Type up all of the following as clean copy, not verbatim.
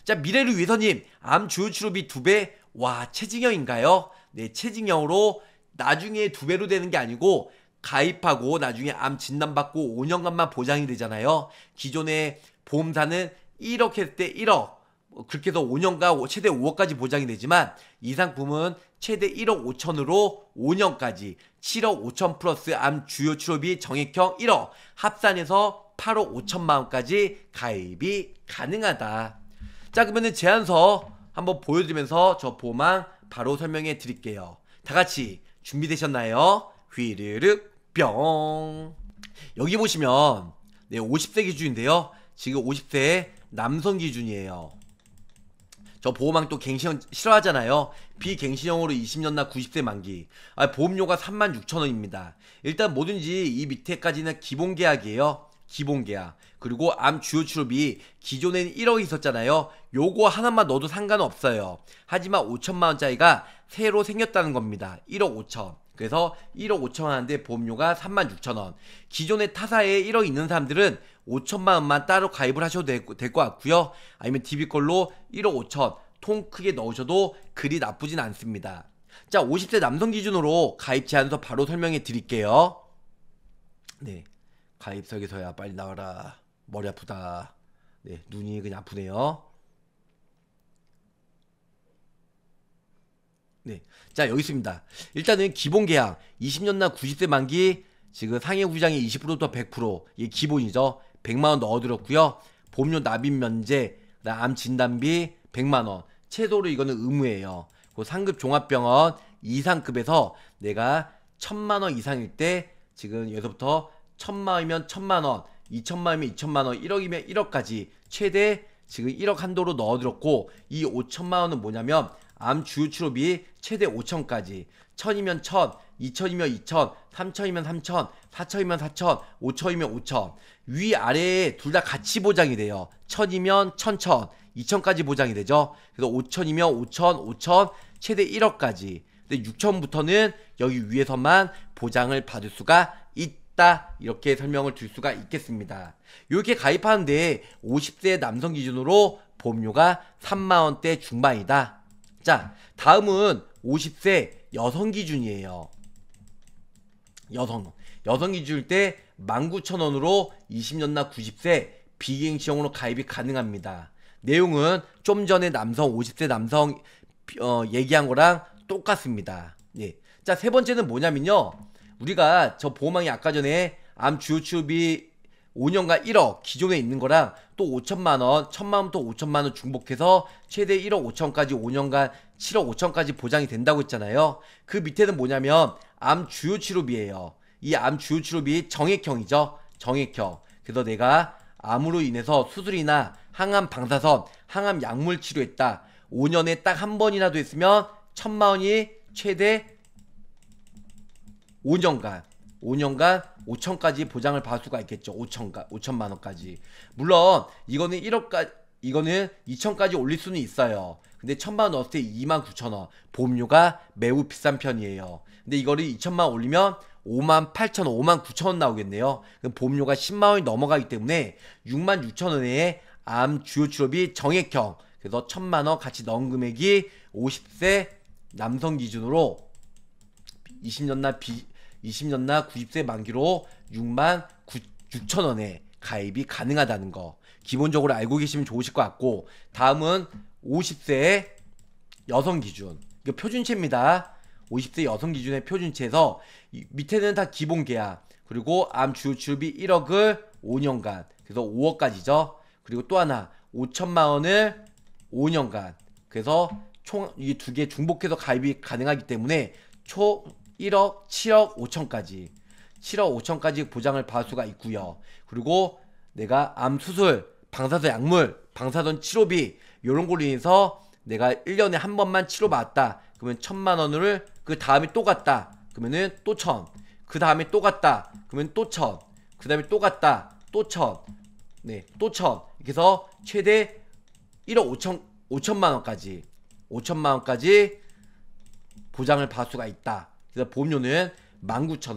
자, 미래를 위해서님, 암 주요 치료비 2배. 와, 체증형인가요? 네, 체증형으로 나중에 2배로 되는 게 아니고 가입하고 나중에 암 진단받고 5년간만 보장이 되잖아요. 기존의 보험사는 1억 했을 때 1억, 그렇게 해서 5년간 최대 5억까지 보장이 되지만 이 상품은 최대 1억 5천으로 5년까지 7억 5천 플러스 암 주요 치료비 정액형 1억 합산해서 8억 5천만 원까지 가입이 가능하다. 자, 그러면은 제안서 한번 보여드리면서 저 보망 바로 설명해 드릴게요. 다 같이 준비되셨나요? 휘르륵 뿅. 여기 보시면 네, 50세 기준인데요. 지금 50세 남성 기준이에요. 저 보호망 또 갱신형 싫어하잖아요. 비갱신형으로 20년 나 90세 만기. 보험료가 36,000원입니다. 일단 뭐든지 이 밑에까지는 기본 계약이에요. 기본 계약. 그리고 암 주요 치료비 기존에는 1억 있었잖아요. 요거 하나만 넣어도 상관없어요. 하지만 5천만 원짜리가 새로 생겼다는 겁니다. 1억 5천. 그래서 1억 5천 원인데 보험료가 36,000원. 기존에 타사에 1억 있는 사람들은 5천만 원만 따로 가입을 하셔도 될 것 같고요. 아니면 DB걸로 1억 5천 통 크게 넣으셔도 그리 나쁘진 않습니다. 자, 50세 남성 기준으로 가입 제한서 바로 설명해 드릴게요. 네, 가입석에서야 빨리 나와라. 머리 아프다. 네, 눈이 그냥 아프네요. 네, 자, 여기 있습니다. 일단은 기본 계약 20년 나 90세 만기 지금 상해 후장이 20%부터 100%, 이게 기본이죠. 100만원 넣어드렸고요. 보험료 납입 면제, 암 진단비 100만원. 최소로 이거는 의무예요. 그 상급 종합병원 이상급에서 내가 1000만원 이상일 때 지금 여기서부터 1000만원이면 1000만원, 2000만원이면 2000만원, 1억이면 1억까지 최대 지금 1억 한도로 넣어드렸고, 이 5천만원은 뭐냐면 암 주요 치료비 최대 5천까지, 1000이면 1000, 2000이면 2000, 3000이면 3000, 4000이면 4000, 5000이면 5000. 위아래에 둘 다 같이 보장이 돼요. 1000이면 1000, 2000까지 보장이 되죠. 그래서 5000이면 5000, 5000, 최대 1억까지. 근데 6000부터는 여기 위에서만 보장을 받을 수가 있다. 이렇게 설명을 드릴 수가 있겠습니다. 이렇게 가입하는데 50세 남성 기준으로 보험료가 3만원대 중반이다. 자, 다음은 50세 여성 기준이에요. 여성 기준일 때 19,000원으로 20년 나 90세 비갱신형으로 가입이 가능합니다. 내용은 좀 전에 남성 50세 남성 얘기한 거랑 똑같습니다. 예. 자, 세 번째는 뭐냐면요, 우리가 저 보험왕이 아까 전에 암 주요 치료비 5년간 1억 기존에 있는 거랑 또 5천만원, 1000만원부터 5천만원 중복해서 최대 1억 5천까지 5년간 7억 5천까지 보장이 된다고 했잖아요. 그 밑에는 뭐냐면 암 주요 치료비예요. 이 암 주요 치료비 정액형이죠. 정액형. 그래서 내가 암으로 인해서 수술이나 항암 방사선, 항암 약물 치료했다. 5년에 딱 한 번이라도 했으면 1000만원이 최대 5년간 5천까지 보장을 받을 수가 있겠죠. 5천만원까지. 물론 이거는 1억까지, 이거는 2천까지 올릴 수는 있어요. 근데 1000만원 넣었을 때 29,000원. 보험료가 매우 비싼 편이에요. 근데 이거를 2천만원 올리면 58,000원, 59,000원 나오겠네요. 그럼 보험료가 10만원이 넘어가기 때문에 66,000원에 암 주요 치료비 정액형, 그래서 1000만원 같이 넣은 금액이 50세 남성 기준으로 20년 나 90세 만기로 66,000원에 가입이 가능하다는 거 기본적으로 알고 계시면 좋으실 것 같고, 다음은 50세 여성 기준. 이거 표준체입니다. 50세 여성 기준의 표준체에서 밑에는 다 기본 계약, 그리고 암 주요 치료비 1억을 5년간, 그래서 5억까지죠. 그리고 또 하나 5천만원을 5년간, 그래서 총 이 두 개 중복해서 가입이 가능하기 때문에 총 1억, 7억 5천까지 7억 5천까지 보장을 받을 수가 있고요. 그리고 내가 암 수술, 방사선 약물, 방사선 치료비 요런 걸로 인해서 내가 1년에 한 번만 치료받았다. 그러면 1000만원을 그 다음에 또 갔다. 그러면은 또 1000. 그 다음에 또 갔다. 그러면 또 1000. 그 다음에 또 갔다. 또 1000. 네, 또 1000. 이렇게 해서 최대 1억 5천만원까지 5천만원까지 보장을 받을 수가 있다. 그래서 보험료는 19,000원.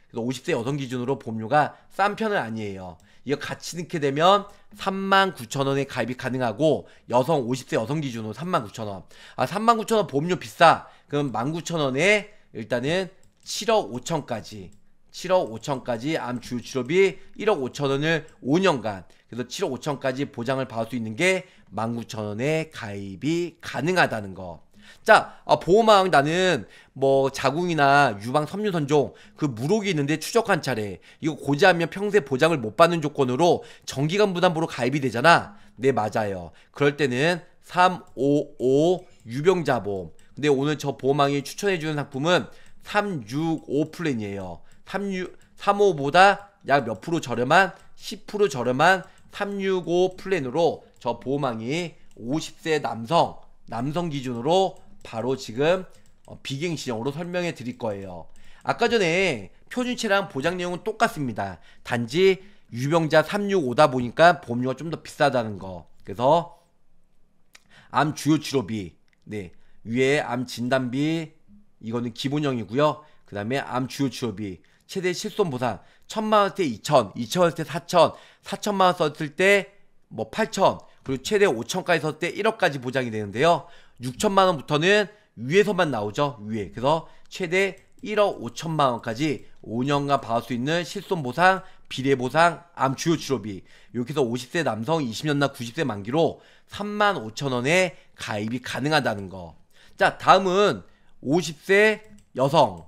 그래서 50세 여성 기준으로 보험료가 싼 편은 아니에요. 이거 같이 넣게 되면 39,000원에 가입이 가능하고 여성 50세 여성 기준으로 39,000원. 39,000원 보험료 비싸. 그럼 19,000원에 일단은 7억 5천까지 7억 5천까지 암 주요 치료비 1억 5천원을 5년간 그래서 7억 5천까지 보장을 받을 수 있는 게 19,000원에 가입이 가능하다는 거. 자, 보호망 나는 뭐 자궁이나 유방 섬유 선종 그 물혹이 있는데 추적 관찰해. 이거 고지하면 평생 보장을 못 받는 조건으로 정기간 부담보로 가입이 되잖아. 네, 맞아요. 그럴 때는 355 유병자보험. 근데 오늘 저 보호망이 추천해주는 상품은 365 플랜이에요. 355보다 약 몇 프로 저렴한 10% 저렴한 365 플랜으로 저 보호망이 50세 남성 기준으로 바로 지금 비갱신형으로 설명해 드릴 거예요. 아까 전에 표준체랑 보장 내용은 똑같습니다. 단지 유병자 365다 보니까 보험료가 좀 더 비싸다는 거. 그래서 암 주요 치료비, 네, 위에 암 진단비 이거는 기본형이고요. 그 다음에 암 주요 치료비 최대 실손 보상 1,000만원 때 2,000, 2,000원 때 4,000, 4,000만원 썼을 때 뭐 8,000, 그리고 최대 5,000까지 썼을 때 1억까지 보장이 되는데요. 6,000만원부터는 위에서만 나오죠. 위에. 그래서 최대 1억 5천만원까지 5년간 받을 수 있는 실손 보상, 비례 보상, 암 주요 치료비. 이렇게 해서 50세 남성 20년나 90세 만기로 35,000원에 가입이 가능하다는 거. 자, 다음은 50세 여성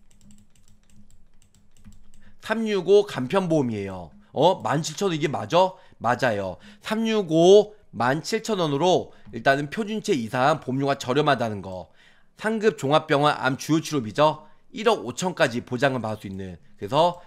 365 간편보험이에요. 17,000원 이게 맞아? 맞아요. 365 17,000원으로 일단은 표준체 이상 보험료가 저렴하다는 거. 상급 종합병원 암 주요 치료비죠. 1억 5천까지 보장을 받을 수 있는. 그래서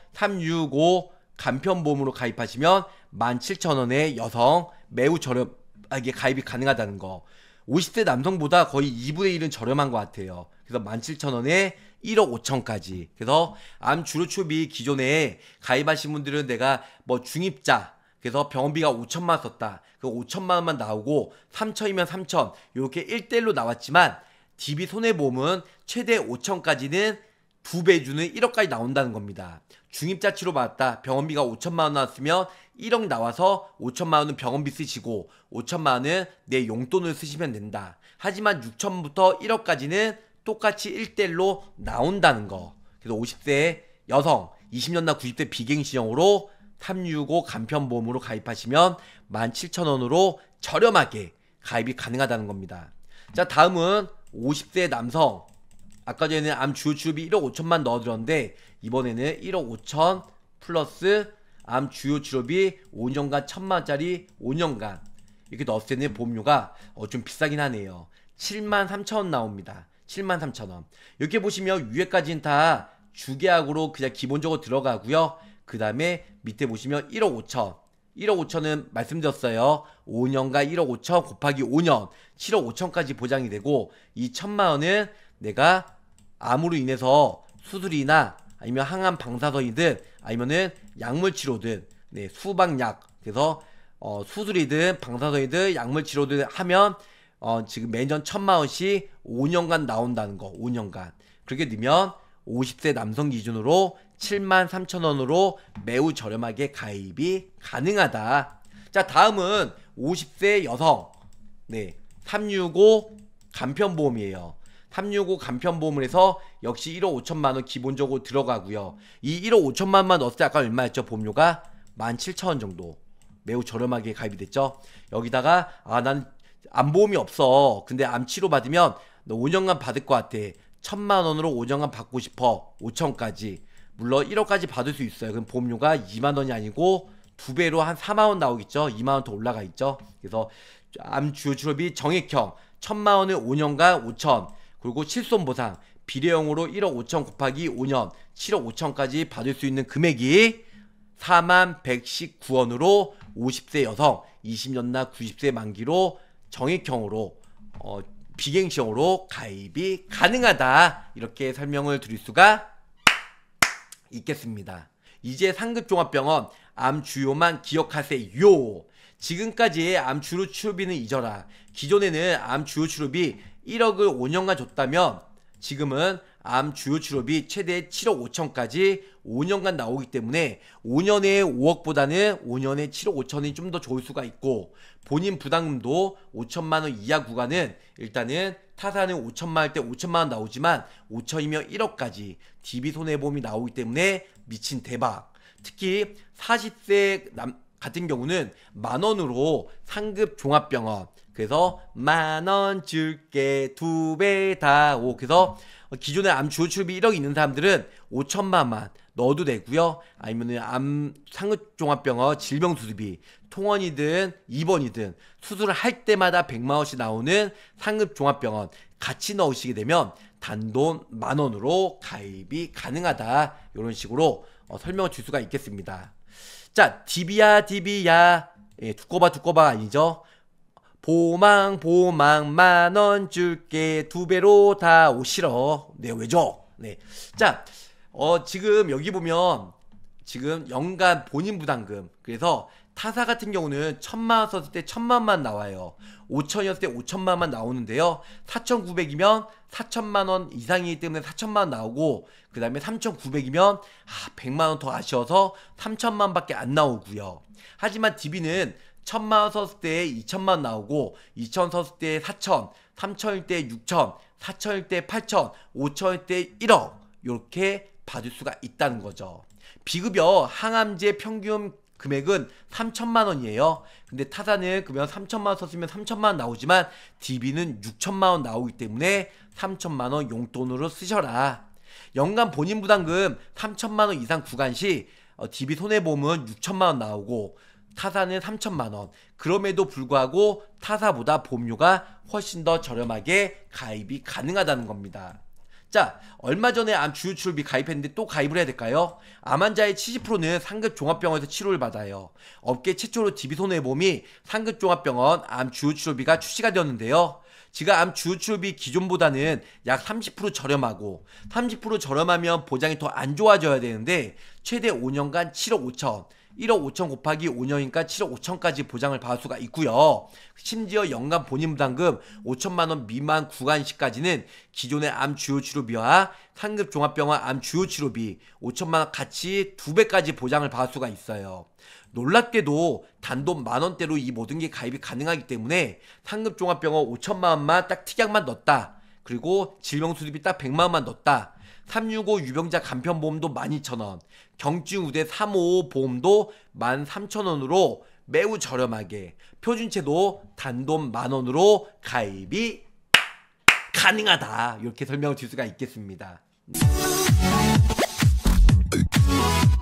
365 간편보험으로 가입하시면 17,000원에 여성 매우 저렴하게 가입이 가능하다는 거. 50세 남성보다 거의 2분의 1은 저렴한 것 같아요. 그래서 17,000원에 1억 5천까지. 그래서 암 주요 치료비 기존에 가입하신 분들은 내가 뭐 중입자 그래서 병원비가 5천만 썼다. 그 5천만 원만 나오고 3천이면 3천 이렇게 1대1로 나왔지만 DB 손해보험은 최대 5천까지는 2배 주는 1억까지 나온다는 겁니다. 중입자 치료 받았다. 병원비가 5천만 원 나왔으면 1억 나와서 5천만 원은 병원비 쓰시고 5천만 원은 내 용돈을 쓰시면 된다. 하지만 6천부터 1억까지는 똑같이 1대1로 나온다는 거. 그래서 50세 여성 20년나 90세 비갱신형으로 365 간편보험으로 가입하시면 17,000원으로 저렴하게 가입이 가능하다는 겁니다. 자, 다음은 50세 남성. 아까 전에는 암 주요 치료비 1억 5천만 넣어드렸는데 이번에는 1억 5천 플러스 암 주요 치료비 5년간 1,000만원짜리 5년간 이렇게 넣었을 때는 보험료가 좀 비싸긴 하네요. 73,000원 나옵니다. 73,000원. 이렇게 보시면 위에까지는 다 주계약으로 그냥 기본적으로 들어가고요. 그 다음에 밑에 보시면 1억 5천 1억 5천은 말씀드렸어요. 5년간 1억 5천 곱하기 5년 7억 5천까지 보장이 되고 이 1,000만원은 내가 암으로 인해서 수술이나 아니면 항암 방사선이든 아니면은 약물 치료든 네, 수방약 그래서 수술이든 방사선이든 약물 치료든 하면 지금 매년 1,000만원씩 5년간 나온다는 거. 5년간 그렇게 넣으면 50세 남성 기준으로 73,000원으로 매우 저렴하게 가입이 가능하다. 자, 다음은 50세 여성. 네, 365 간편보험이에요. 365 간편보험을 해서 역시 1억 5천만원 기본적으로 들어가고요. 이 1억 5천만원만 넣었을 때 아까 얼마였죠? 보험료가 17,000원 정도. 매우 저렴하게 가입이 됐죠. 여기다가 난 암보험이 없어. 근데 암 치료 받으면 너 5년간 받을 것 같아. 1,000만원으로 5년간 받고 싶어. 5천까지. 물론 1억까지 받을 수 있어요. 그럼 보험료가 2만원이 아니고 2배로 한 4만원 나오겠죠. 2만원 더 올라가 있죠. 그래서 암 주요 치료비 정액형 1,000만원을 5년간 5천 그리고 실손보상 비례형으로 1억 5천 곱하기 5년 7억 5천까지 받을 수 있는 금액이 4119원으로 50세 여성 20년나 90세 만기로 정액형으로 비갱신형으로 가입이 가능하다. 이렇게 설명을 드릴 수가 있겠습니다. 이제 상급종합병원 암 주요만 기억하세요. 지금까지의 암 주요 치료비는 잊어라. 기존에는 암 주요 치료비 1억을 5년간 줬다면 지금은 암 주요 치료비 최대 7억 5천까지 5년간 나오기 때문에 5년에 5억보다는 5년에 7억 5천이 좀 더 좋을 수가 있고, 본인 부담금도 5천만 원 이하 구간은 일단은 타사는 5천만 할 때 5천만 원 나오지만 5천이면 1억까지 DB 손해보험이 나오기 때문에 미친 대박. 특히 40세 같은 경우는 만 원으로 상급 종합병원, 그래서 만 원 줄게 2배 다 오. 그래서 기존에 암 주요 치료비 1억 있는 사람들은 5천만만 넣어도 되고요. 아니면은 암 상급 종합병원 질병 수술비 통원이든 입원이든 수술을 할 때마다 100만 원씩 나오는 상급 종합병원 같이 넣으시게 되면 단돈 만 원으로 가입이 가능하다. 이런 식으로 설명을 줄 수가 있겠습니다. 자, DB야. 예, 두꺼봐 아니죠? 보망 만 원 줄게 2배로 다 오시러. 네, 왜죠? 네. 자, 지금 여기 보면 지금 연간 본인 부담금, 그래서 타사 같은 경우는 1,000만 원 썼을 때 1,000만만 나와요. 5천이었을 때 5천만만 나오는데요. 4,900이면 4천만 원 이상이기 때문에 4천만 원 나오고, 그 다음에 3,900이면 100만 원 더 아쉬워서 3천만 밖에 안 나오고요. 하지만 DB는 1,000만 원 썼을 때 2천만 원 나오고, 2천 썼을 때 4천, 3천일 때 6천, 4천일 때 8천, 5천일 때 1억 이렇게 받을 수가 있다는 거죠. 비급여 항암제 평균 금액은 3천만 원이에요. 근데 타사는 그러면 3천만 원 썼으면 3천만 원 나오지만 DB는 6천만 원 나오기 때문에 3천만 원 용돈으로 쓰셔라. 연간 본인 부담금 3천만 원 이상 구간 시 DB 손해보험은 6천만 원 나오고, 타사는 3천만 원. 그럼에도 불구하고 타사보다 보험료가 훨씬 더 저렴하게 가입이 가능하다는 겁니다. 자, 얼마 전에 암 주요 치료비 가입했는데 또 가입을 해야 될까요? 암 환자의 70%는 상급 종합병원에서 치료를 받아요. 업계 최초로 DB 손해보험이 상급 종합병원 암 주요 치료비가 출시가 되었는데요. 지금 암 주요 치료비 기존보다는 약 30% 저렴하고, 30% 저렴하면 보장이 더 안 좋아져야 되는데 최대 5년간 7억 5천, 1억 5천 곱하기 5년이니까 7억 5천까지 보장을 받을 수가 있고요. 심지어 연간 본인 부담금 5천만 원 미만 구간시까지는 기존의 암 주요 치료비와 상급 종합병원 암 주요 치료비 5천만 원 같이 2배까지 보장을 받을 수가 있어요. 놀랍게도 단돈 만 원대로 이 모든 게 가입이 가능하기 때문에 상급 종합병원 5천만 원만 딱 특약만 넣었다. 그리고 질병수술비 딱 100만 원만 넣었다. 365 유병자 간편보험도 12,000원, 경증 우대 355 보험도 13,000원으로 매우 저렴하게, 표준체도 단돈 만 원으로 가입이 가능하다. 이렇게 설명을 드릴 수가 있겠습니다.